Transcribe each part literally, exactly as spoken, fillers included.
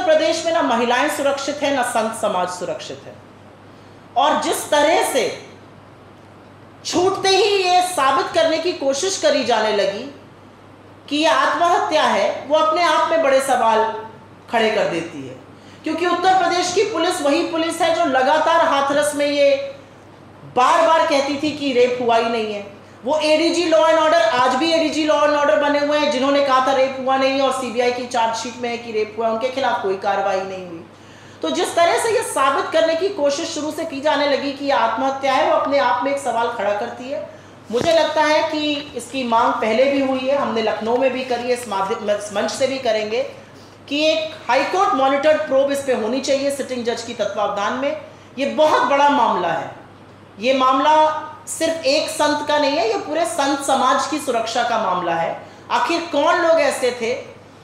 उत्तर प्रदेश में ना महिलाएं सुरक्षित है ना संत समाज सुरक्षित है। और जिस तरह से छूटते ही ये साबित करने की कोशिश करी जाने लगी कि ये आत्महत्या है, वो अपने आप में बड़े सवाल खड़े कर देती है। क्योंकि उत्तर प्रदेश की पुलिस वही पुलिस है जो लगातार हाथरस में ये बार बार कहती थी कि रेप हुआ ही नहीं है। वो एडीजी लॉ एंड ऑर्डर, आज भी एडीजी लॉ एंड ऑर्डर बने हुए हैं जिन्होंने कहा था रेप हुआ नहीं है, और सीबीआई की चार्जशीट में है कि रेप हुआ, उनके खिलाफ कोई कार्रवाई नहीं हुई। तो जिस तरह से ये साबित करने की कोशिश शुरू से की जाने लगी कि ये आत्महत्या है, वो अपने आप में एक सवाल खड़ा करती है। मुझे लगता है कि इसकी मांग पहले भी हुई है, हमने लखनऊ में भी करी है, इस माध्यम इस मंच से भी करेंगे कि एक हाईकोर्ट मॉनिटर्ड प्रोब इस पे होनी चाहिए सिटिंग जज की तत्वावधान में। ये बहुत बड़ा मामला है, ये मामला सिर्फ एक संत का नहीं है, ये पूरे संत समाज की सुरक्षा का मामला है। आखिर कौन लोग ऐसे थे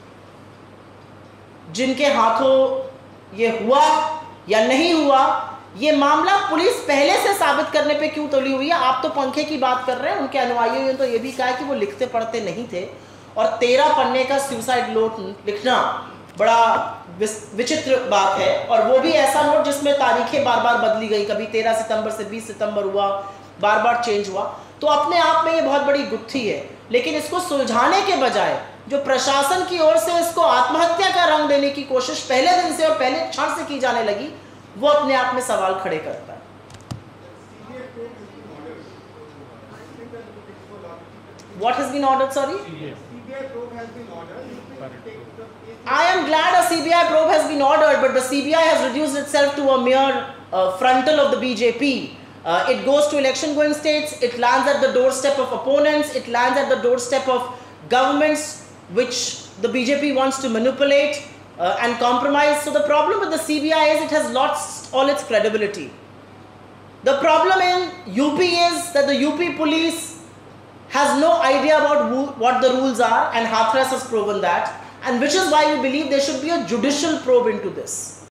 जिनके हाथों ये हुआ या नहीं हुआ, ये मामला पुलिस पहले से साबित करने पे क्यों तुली हुई है। आप तो पंखे की बात कर रहे हैं, उनके अनुयायियों ने तो ये भी कहा है कि वो लिखते पढ़ते नहीं थे, और तेरह पन्ने का सुसाइड नोट लिखना बड़ा विचित्र बात है, और वो भी ऐसा नोट जिसमें तारीखें बार बार बदली गई, कभी तेरह सितंबर से बीस सितंबर हुआ, बार बार चेंज हुआ। तो अपने आप में ये बहुत बड़ी गुत्थी है, लेकिन इसको सुलझाने के बजाय जो प्रशासन की ओर से इसको आत्महत्या का रंग देने की कोशिश पहले दिन से और पहले क्षण से की जाने लगी, वो अपने आप में सवाल खड़े करता है। What has been ordered, sorry? C B I probe has been ordered. I am glad a C B I probe has been ordered, but the C B I has reduced itself to a mere uh, frontal of the B J P. Uh, it goes to election going states, it lands at the doorstep of opponents, it lands at the doorstep of governments which the B J P wants to manipulate uh, and compromise. So the problem with the C B I is it has lost all its credibility. The problem in U P is that the U P police has no idea about who, what the rules are, and Hathras has proven that, and which is why we believe there should be a judicial probe into this.